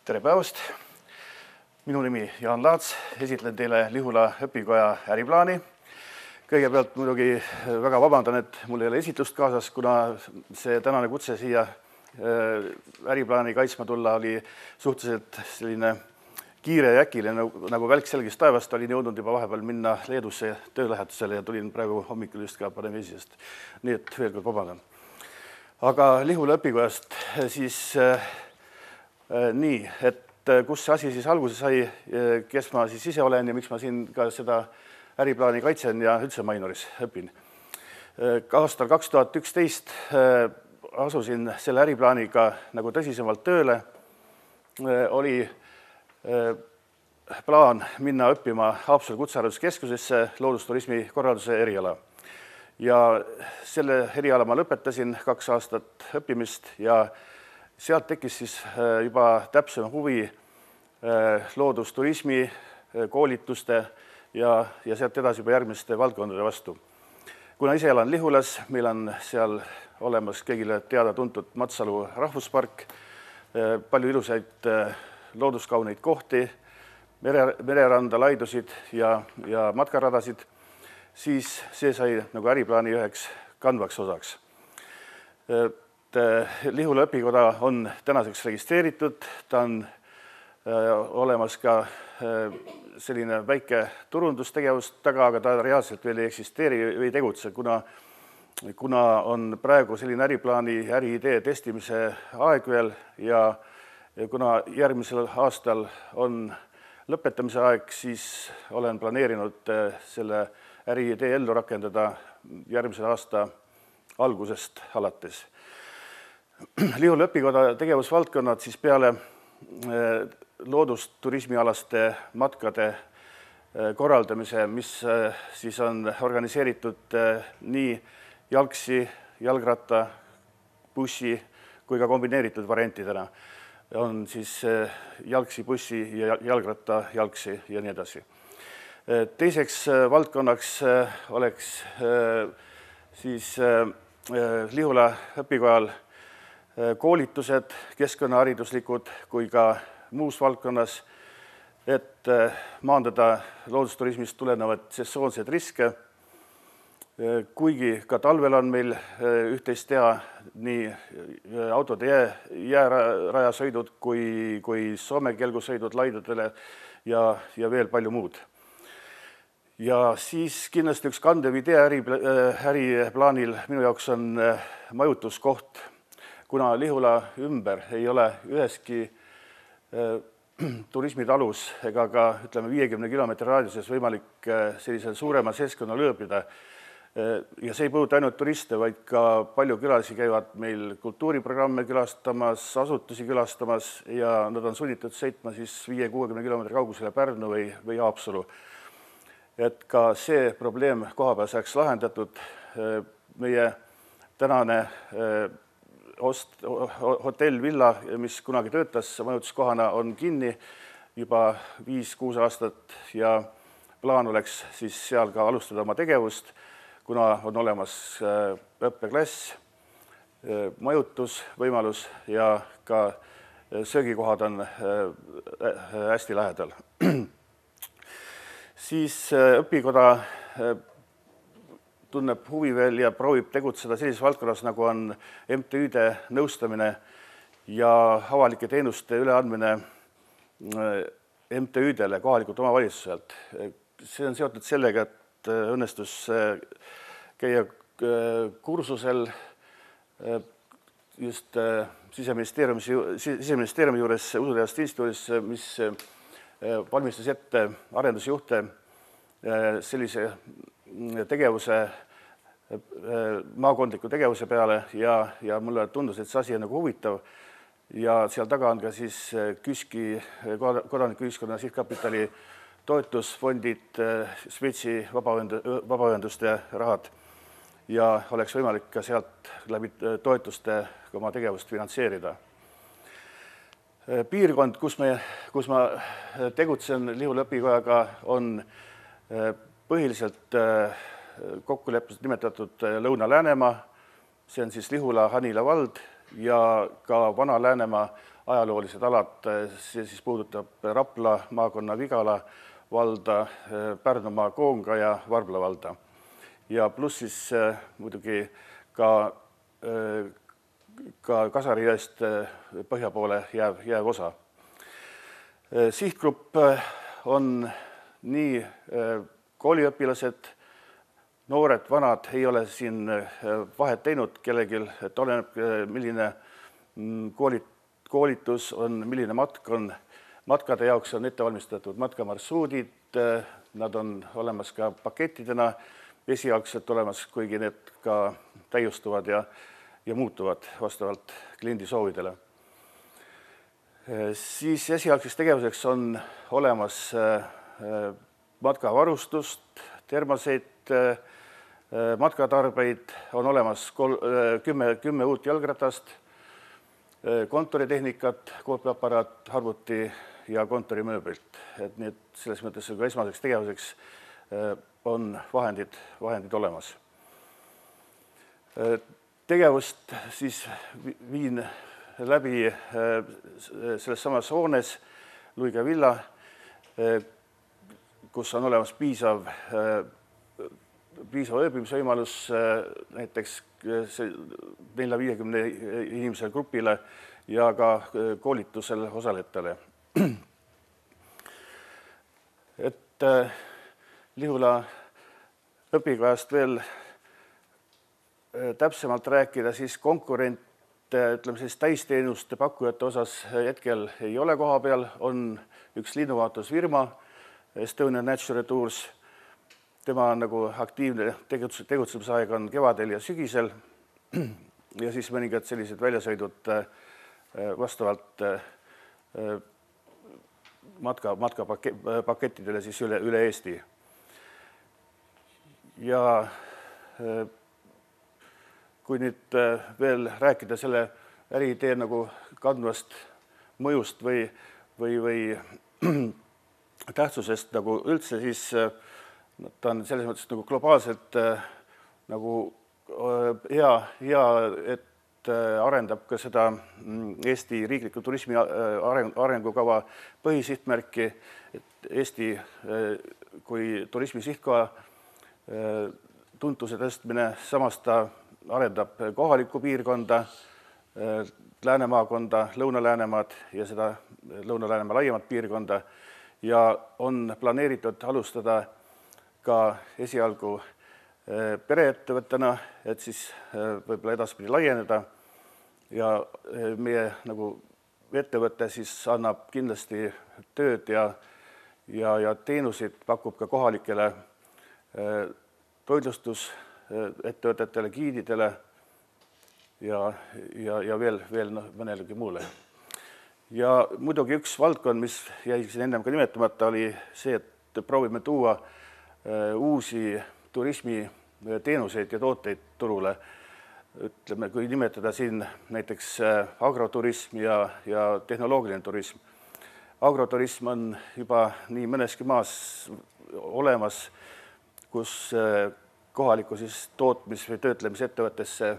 Tere päevast! Minu nimi Jaan Laats, esitlen teile Lihula õpikoja äriplaani. Kõigepealt muidugi väga vabandan, et mul ei ole esitlust kaasas, kuna see tänane kutse siia äriplaani kaitsma tulla oli suhteliselt selline kiire ja äkiline, nagu välk selgest taevast. Olin jõudnud juba vahepeal minna Leedusse töölähetusele ja tulin praegu hommikul just ka Panevežisest. Nii et veel kord vabandan. Aga Lihula õpikojast siis nii, et kus see asi siis alguse sai, kes ma siis ise olen ja miks ma siin ka seda äriplaani kaitsen ja üldse Mainoris õpin. Aastal 2011 asusin selle äriplaaniga nagu tõsisemalt tööle. Oli plaan minna õppima Haapsalu kutsehariduskeskusesse loodusturismi korralduse eriala. Ja selle eriala ma lõpetasin 2 aastat õppimist ja sealt tekkis siis juba täpsem huvi loodusturismi, koolituste ja sealt edasi juba järgmiste valdkondade vastu. Kuna ise elan Lihulas, meil on seal olemas kõigile teada-tuntud Matsalu rahvuspark, palju ilusaid looduskauneid kohti, mereranda, laidusid ja matkaradasid, siis see sai nagu äriplaani üheks kandvaks osaks. Lihula õpikoda on tänaseks registreeritud, ta on olemas ka selline väike turundustegevus taga, aga ta reaalselt veel ei eksisteeri või ei tegutse, kuna on praegu selline äriplaani äriidee testimise aeg veel ja kuna järgmisel aastal on lõpetamise aeg, siis olen planeerinud selle äriidee ellu rakendada järgmise aasta algusest alates. Lihula õpikoda tegevusvaldkonnad siis peale loodusturismialaste matkade korraldamise, mis siis on organiseeritud nii jalgsi, jalgratta, bussi kui ka kombineeritud variantidena. On siis jalgsi, bussi ja jalgratta, jalgsi ja nii edasi. Teiseks valdkonnaks oleks siis Lihula õpikojal koolitused, keskkonnahariduslikud kui ka muus valdkonnas, et maandada loodusturismist tulenevad sesoonseid riske. Kuigi ka talvel on meil üht-teist teha nii autode jäärajasõidud kui Soome kelgusõidud laidudele ja veel palju muud. Ja siis kindlasti üks kandev idee äriplaanil minu jaoks on majutuskoht. Kuna Lihula ümber ei ole üheski turismitalus ega ka 50 kilomeetri raadiuses võimalik sellisel suurema seltskonnal ööbida. Ja see ei puuduta ainult turiste, vaid ka palju külalisi käivad meil kultuuriprogramme külastamas, asutusi külastamas ja nad on sunnitud sõitma siis 5-60 kilomeetri kaugusele Pärnu või Haapsalu. Et ka see probleem kohapeal saaks lahendatud. Meie tänane hotell Villa, mis kunagi töötas majutuskohana, on kinni juba 5-6 aastat ja plaan oleks siis seal ka alustada oma tegevust, kuna on olemas õppeklass, majutusvõimalus ja ka söögikohad on hästi lähedal. Siis õpikoda tunneb huvi veel ja proovib tegutseda sellises valdkonnas, nagu on MTÜ-de nõustamine ja avalike teenuste üleandmine MTÜ-dele kohalikult omavalitsuselt. See on seotud sellega, et õnnestus käia kursusel just Siseministeeriumi juures Usuteaduste Instituudis, mis valmistas ette arendusjuhte sellise tegevuse, maakondliku tegevuse peale ja mulle tundus, et see asi on nagu huvitav ja seal taga on ka siis KÜSK-i kodanikuühiskonna sihtkapitali toetusfondid, Šveitsi vabaühenduste rahad ja oleks võimalik ka sealt läbi toetuste oma tegevust finantseerida. Piirkond, kus ma tegutsen Lihula õpikojaga, on põhiliselt kokkuleppeliselt nimetatud Lõuna-Läänemaa, see on siis Lihula, Hanila vald ja ka Vana-Läänemaa ajaloolised alad, see siis puudutab Rapla maakonna Vigala valda, Pärnumaa Koonga ja Varbla valda. Ja pluss siis muidugi ka Kasari-jõest põhja poole jääv osa. Sihtgrupp on nii kooliõpilased, noored, vanad, ei ole siin vahet teinud kellegil, et oleneb, milline koolitus on, milline matk on. Matkade jaoks on ette valmistatud matkamarsruudid, nad on olemas ka pakettidena, esialgselt olemas, kuigi need ka täiustuvad ja muutuvad vastavalt kliendi soovidele. Siis esialgseks tegevuseks on olemas matkavarustust, termoseid, matkatarbeid, on olemas 10 uut jalgratast, kontoritehnikat, koopiaaparaat, arvuti ja kontorimööblilt. Et nii, et selles mõttes esmaseks tegevuseks on vahendid olemas. Tegevust siis viin läbi selles samas hoones Luige villa, kus on olemas piisav ööbimisvõimalus näiteks 450 inimesele grupile ja ka koolitusel osalejatele. Et Lihula õpikojast veel täpsemalt rääkida, siis konkurent, ütleme siis täisteenuste pakkujate osas hetkel ei ole koha peal, on üks linnuvaatusfirma, Estonian Natural Tours. Tema on nagu aktiivne tegutsemisaeg on kevadel ja sügisel ja siis mõningad sellised väljasõidud vastavalt matkapakettidele siis üle Eesti. Ja kui nüüd veel rääkida selle äriidee nagu kandvast mõjust või tähtsusest nagu üldse, siis ta on selles mõttes nagu globaalselt nagu hea, et arendab ka seda Eesti riikliku turismi arengukava põhisihtmärki, et Eesti kui turismi sihtkoha tuntuse tõstmine, samas ta arendab kohalikku piirkonda, Läänemaakonda, Lõuna-Läänemaad ja seda Lõuna-Läänemaa laiemat piirkonda ja on planeeritud alustada ka esialgu pereettevõttena, et siis võib-olla edaspidi laieneda ja meie nagu ettevõte siis annab kindlasti tööd ja teenuseid pakub ka kohalikele toitlustusettevõtetele, giididele ja veel mõnelegi muule. Ja muidugi üks valdkond, mis jäi siin ennem ka nimetamata, oli see, et proovime tuua uusi turismiteenuseid ja tooteid turule. Ütleme, kui nimetada siin näiteks agroturism ja tehnoloogiline turism. Agroturism on juba nii mõneski maas olemas, kus kohaliku siis tootmis- või töötlemisettevõttesse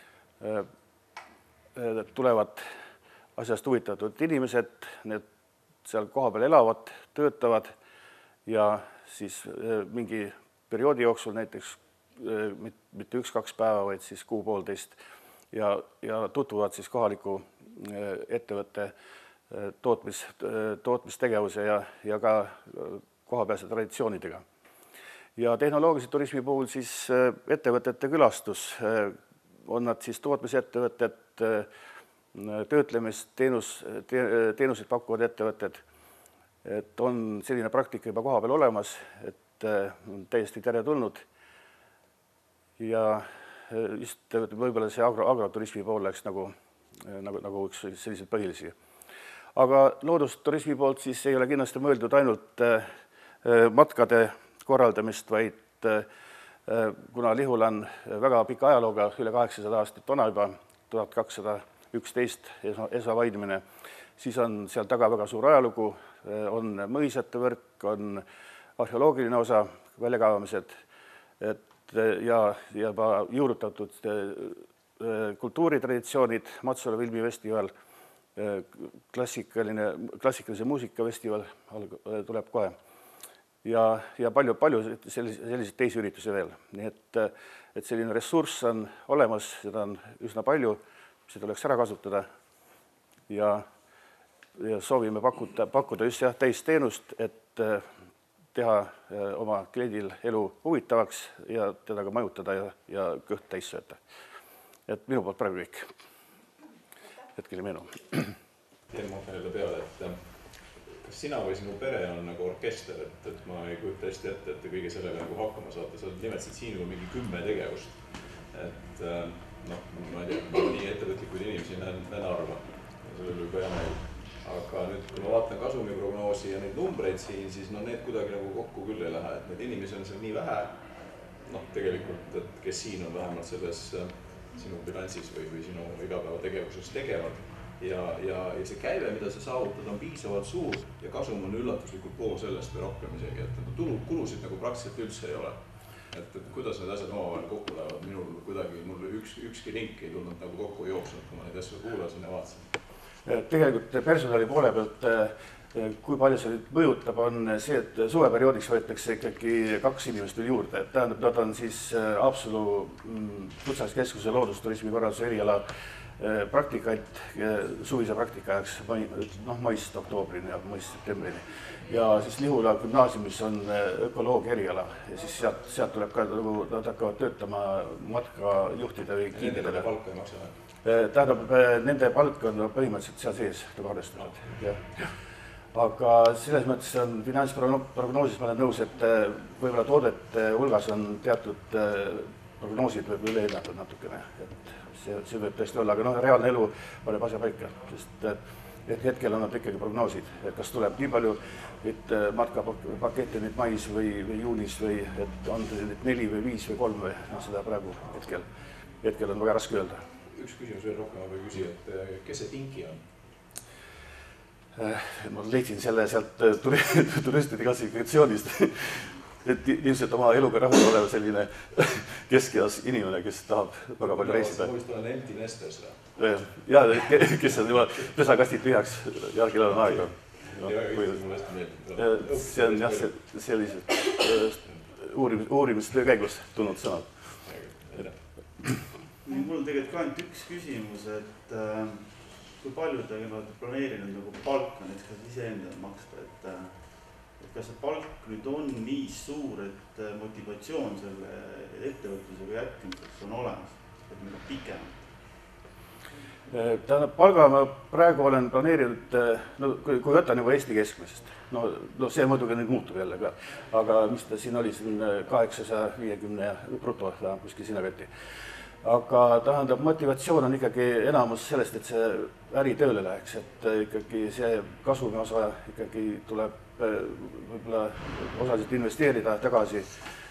tulevad asjast huvitatud inimesed, need seal kohapeal elavad, töötavad ja siis mingi perioodi jooksul, näiteks mitte 1-2 päeva, vaid siis kuu-poolteist ja tutvuvad siis kohaliku ettevõtte tootmistegevuse ja ka kohapealse traditsioonidega. Ja tehnoloogilise turismi puhul siis ettevõtete külastus, on nad siis tootmisettevõtted, teenuseid pakkuvad ettevõtted, et on selline praktika juba koha peal olemas, et on täiesti teretulnud ja just võib-olla see agroturismi pool läks nagu üks selliseid põhilisi. Aga loodusturismi poolt siis ei ole kindlasti mõeldud ainult matkade korraldamist, vaid kuna Lihula on väga pika ajalooga, üle 800 aastat vana juba, 1211 esmavaidmine, siis on seal taga väga suur ajalugu, on mõisate võrk, on arheoloogiline osa, väljakaevamised ja juba juurutatud kultuuritraditsioonid, Matsalu filmifestival, klassikalise muusikafestival tuleb kohe ja palju selliseid teisi üritusi veel. Nii et selline ressurss on olemas, seda on üsna palju, see tuleks ära kasutada ja soovime pakkuda just täisteenust, et teha oma kliendil elu huvitavaks ja teda ka majutada ja kõht täis sööta. Et minu poolt praegu kõik. Hetkel ei menu. Teen ma hakkan peale, et kas sina või sinu pere on nagu orkester, et ma ei kujuta hästi ette, et te kõige sellega nagu hakkama saate. Sa nimetasid siin juba mingi 10 tegevust. Et noh, ma ei tea, nii ettevõtlikuid inimesi näen arva. Sellel oli ka hea meel. Aga nüüd, kui ma vaatan kasumiprognoosi ja neid numbreid siin, siis no need kuidagi nagu kokku küll ei lähe. Et need inimesi on seal nii vähe, noh tegelikult, et kes siin on vähemalt selles sinu bilansis või sinu igapäeva tegevuses tegevad. Ja see käive, mida sa saavutad, on piisavalt suur ja kasum on üllatuslikult pool sellest või rohkem isegi. Et kulusid nagu praktiliselt üldse ei ole. Et kuidas need asjad omavahel kokku lähevad? Minul kuidagi, mul ükski link ei tulnud nagu kokku jooksnud, kui ma neid asju kuulasin ja vaatasin. Tegelikult personali poole pealt, kui palju see mõjutab, on see, et suveperioodiks võetakse ikkagi 2 inimest veel juurde. Tähendab, nad on siis Haapsalu Kutsaliskeskuse loodusturismi korralduse eriala praktikaid, suvise praktika ajaks maist oktoobrini ja maist septembrini. Ja siis Lihula gümnaasiumis on ökoloogia eriala ja siis sealt tuleb ka, nad hakkavad töötama matkajuhtide või kiididele. Nende palka ei maksa? Tähendab, nende palk on põhimõtteliselt seal sees nagu arvestatud. Aga selles mõttes on finantsprognoosis, ma olen nõus, et võib-olla toodete hulgas on teatud prognoosid võib üle hinnatud natukene. See võib tõesti olla, aga reaalne elu paneb asja paika, sest hetkel on nad ikkagi prognoosid, et kas tuleb nii palju matkapakette nüüd mais või juunis või et on 4 või 5 või 3 või seda praegu hetkel on väga raske öelda. Üks küsimus veel rohkem ma või küsi, et kes see Tinki on? Ma leidsin selle sealt turistide klassifikatsioonist, et ilmselt oma eluga rahul oleva selline keskeas inimene, kes tahab väga palju reisida. Ma vist olen empty nesters. Ja, kes on juba pesakastid tühjaks ja kellel on aega. See on jah sellised uurimistöö käigus tulnud sõnad. Mul on tegelikult ka ainult üks küsimus, et kui palju te olete planeerinud nagu palka näiteks kas iseendale maksta, et kas see palk nüüd on nii suur, et motivatsioon selle ettevõtlusega jätkimiseks on olemas, et nagu pikemalt? Tähendab, palga ma praegu olen planeerinud, kui võtan juba Eesti keskmisest, see muidugi nüüd muutub jälle ka, aga mis ta siin oli, 850 bruto, kuskil sinna kanti. Aga tähendab, motivatsioon on ikkagi enamus sellest, et see äri tööle läheks, et ikkagi see kasumi osa ikkagi tuleb võib-olla osaliselt investeerida tagasi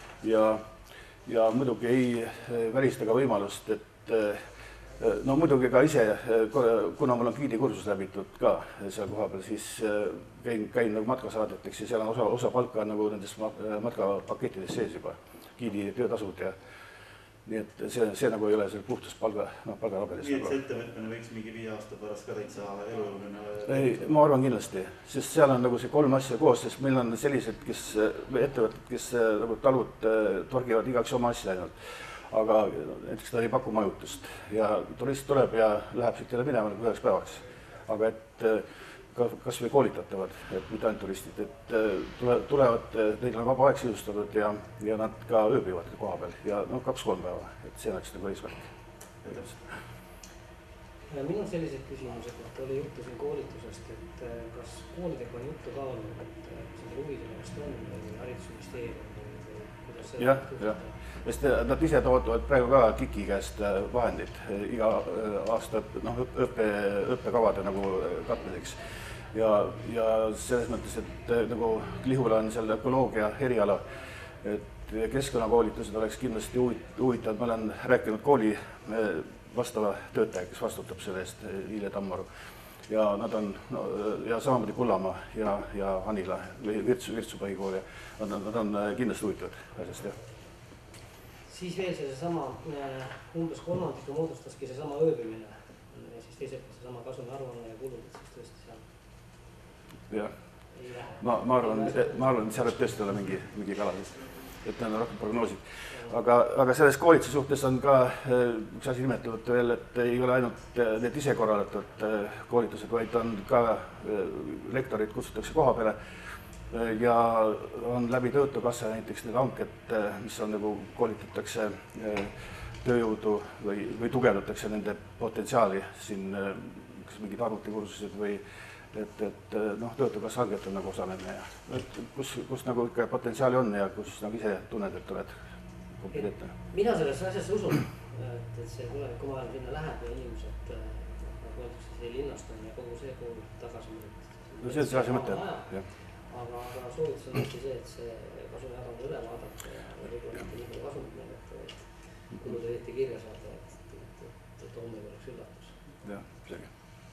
ja muidugi ei välista ka võimalust, et muidugi ka ise, kuna mul on giidikursus läbitud ka seal koha peal, siis käin nagu matkasaadeteks ja seal on osa palka nagu nendest matkapakettides sees juba, giidi töötasud ja nii et see nagu ei ole seal puhtus palgarabelis. Nii et see ettevõtmine võiks mingi 5 aasta pärast ka täitsa elujõuline? Ei, ma arvan kindlasti, sest seal on nagu see 3 asja koos, sest meil on sellised ettevõtted, kes nagu talud torgivad igaks oma asja ainult. Aga näiteks ta ei paku majutust ja turist tuleb ja läheb siit jälle minema nagu 1 päevaks. Aga et kas või koolitatavad, et mitte ainult turistid, et tulevad, neil on vaba aeg sisustatud ja nad ka ööbivad koha peal ja 2-3 päeva, et see oleks nagu eesmärk. Minul sellised küsimused, et oli juttu siin koolitusest, et kas koolidega on juttu ka olnud, et selle huvitegevust on või haridusministeerium või kuidas see jah. Sest nad ise toodavad praegu ka KIK-i käest vahendid iga aasta õppekavade nagu katmiseks. Ja selles mõttes, et nagu Lihula on seal ökoloogia eriala, et keskkonnakoolitused oleks kindlasti huvitavad. Ma olen rääkinud kooli vastava töötaja, kes vastutab selle eest, Iile Tammaru. Ja nad on, ja samamoodi Kullamaa ja Hanila või Virtsu põhikool. Nad on kindlasti huvitavad asjast, jah. siis veel seesama umbes kolmandiku moodustaski seesama ööbimine ja siis teiselt seesama kasumi aruanne ja kulud, et siis tõesti seal. Jah, ma arvan, et seal võib tõesti olla mingi kala, et need on rohkem prognoosid. Aga selles koolituse suhtes on ka üks asi nimetamata veel, et ei ole ainult need ise korraldatud koolitused, vaid on ka lektorid kutsutakse koha peale ja on läbi Töötukassa näiteks need hanked, mis on nagu koolitatakse tööjõudu või tugevdatakse nende potentsiaali siin, kas mingid arvutikursused või et Töötukassa hangetel nagu osalemine ja kus nagu ikka potentsiaali on ja kus nagu ise tunned, et oled kompleetne. Mina selles asjas usun, et see tulevikumaailm sinna läheb ja inimesed, nagu öeldakse, see linnast on ja kogu see pool tagasi. No see on see asi mõte, jah. Aga soovitus on tõesti see, et see kasumi aruanne üle vaadata ja võib-olla mitte nii palju kasumit näidata, et kulud õieti kirja saada, et homme oleks üllatus. Jah, selge.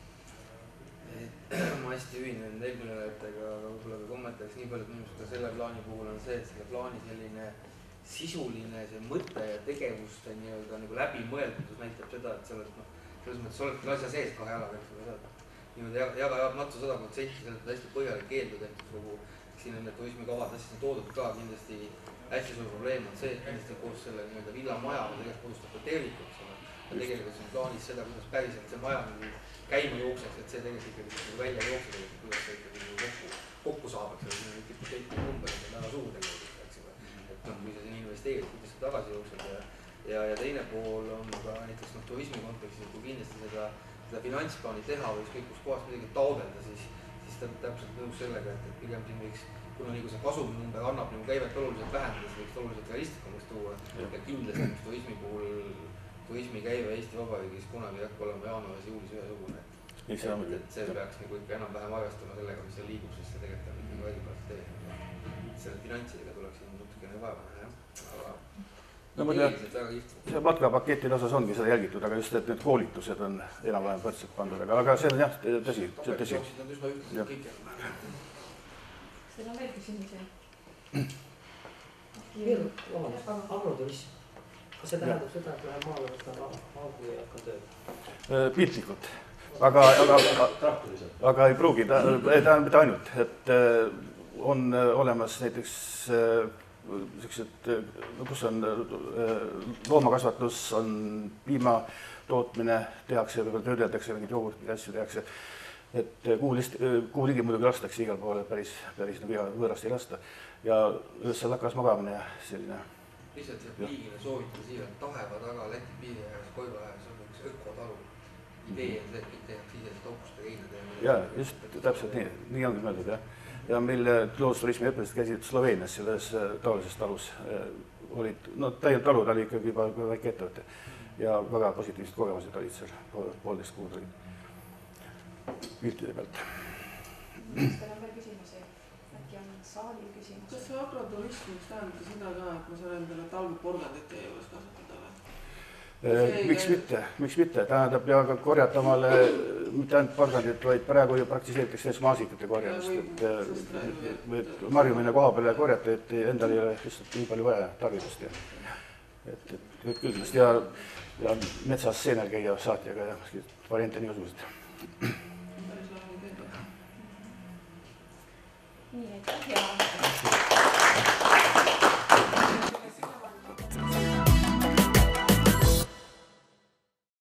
Ma hästi ühinen eelkõnelejatega, aga võib-olla ka kommentaariks nii palju, et minu ka selle plaani puhul on see, et selle plaani selline sisuline see mõte ja tegevuste nii-öelda nagu läbimõeldus näitab seda, et sa oled, selles mõttes sa oled küll asja sees kahe jalaga, eks ole, niimoodi jagab matsu 100%, sellest on hästi põhjalik eeldud, et kogu siin on need turismikavad asjad toodud ka kindlasti hästi suur probleem on see, et kindlasti koos selle nii-öelda villamaja tegelikult moodustab ka tervikut, ja tegelikult see on plaanis seda, kuidas päriselt see maja käima jookseks, et see tegelikult ikkagi välja jookseb, kuidas see ikkagi kokku saab, eks ole, siin on üks hüpoteetiline number, see on väga suur tegelikult, eks ole, et kui sa siin investeerid, kuidas see tagasi jookseb ja teine pool on ka näiteks turismi kontekstis, kui kindlasti seda finantsplaani teha või ükskõik kus kohas midagi taodelda, siis ta on täpselt nõus sellega, et pigem siin võiks, kuna nagu see kasuminumber annab nagu käivet oluliselt vähendada, siis võiks oluliselt realistlikumaks tuua ja kindlasti turismi puhul turismikäive Eesti Vabariigis kunagi ei hakka olema jaanuaris juulis ühesugune. Et see peaks nagu ikka enam-vähem arvestama sellega, mis seal liigub, sest see tegelikult on nagu õigelt tee. Selle finantsidega tuleks siin natukene vaeva näha, aga see matkapaketi osas ongi seda jälgitud, aga just, et need koolitused on enam-vähem võrdselt pandud, aga see on jah, tõsi. Nad üsna ütlesid kõik. Seal on veel küsimusi? Agroturism. Kas see tähendab seda, et läheb maale võtta haagu ja hakkan tööle? Piltlikult, aga ei pruugi, ta mitte ainult, et on olemas näiteks sellised, kus on loomakasvatus, on piima tootmine, tehakse, töödeldakse, mingid jogurtid asju tehakse, et kuuligi muidugi lastakse igal poole päris nagu võõrast ei lasta ja öösel hakkas magamine ja selline. Lihtsalt riigile soovitada siia Taheva taga Läti piiri ääres, Koiva ääres on üks ökotalu. Idee on see, et kõik tehakse ise toppuste heinade. Ja, just täpselt nii ongi mõeldud, jah. Ja meil loodusturismi õpilased käisid Sloveenias selles taolises talus. Täielikult talu, ta oli ikkagi juba väike ettevõte ja väga positiivsed kogemused olid seal, 1,5 kuud olid piltide pealt. Teil on veel küsimusi? Äkki on saalil küsimusi? Kas see agroturism tähendab seda ka, et ma saan endale talveporgandit teie juures kasutada või? Miks mitte, tähendab ja ka korjata omale mitte ainult porgandit, vaid praegu ju praktiseeritakse maasikate korjamist, et marjumine koha peale korjata, et endal ei ole lihtsalt nii palju vaja tarvidust. Et võib küldest ja metsas seenel käia saatjaga ja variante nii osust. Nii, aitäh.